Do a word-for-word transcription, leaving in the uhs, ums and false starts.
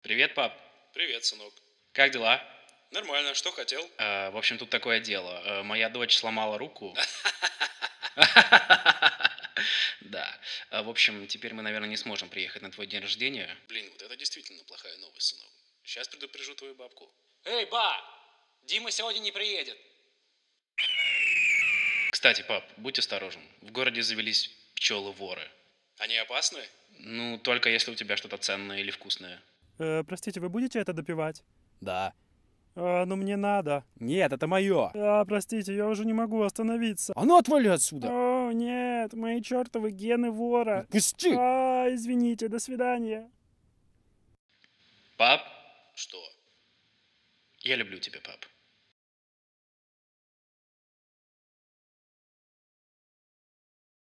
Привет, пап. Привет, сынок. Как дела? Нормально, что хотел? Э, в общем, тут такое дело. Э, моя дочь сломала руку. Да. Э, В общем, теперь мы, наверное, не сможем приехать на твой день рождения. Блин, вот это действительно плохая новость, сынок. Сейчас предупрежу твою бабку. Эй, ба! Дима сегодня не приедет. Кстати, пап, будь осторожен. В городе завелись пчелы-воры. Они опасны? Ну, только если у тебя что-то ценное или вкусное. Э, простите, вы будете это допивать? Да. А, ну мне надо. Нет, это мое. А, простите, я уже не могу остановиться. А ну отвали отсюда. О, нет, мои чертовы гены вора. Пусти. А, извините, до свидания. Пап, Что? я люблю тебя, пап.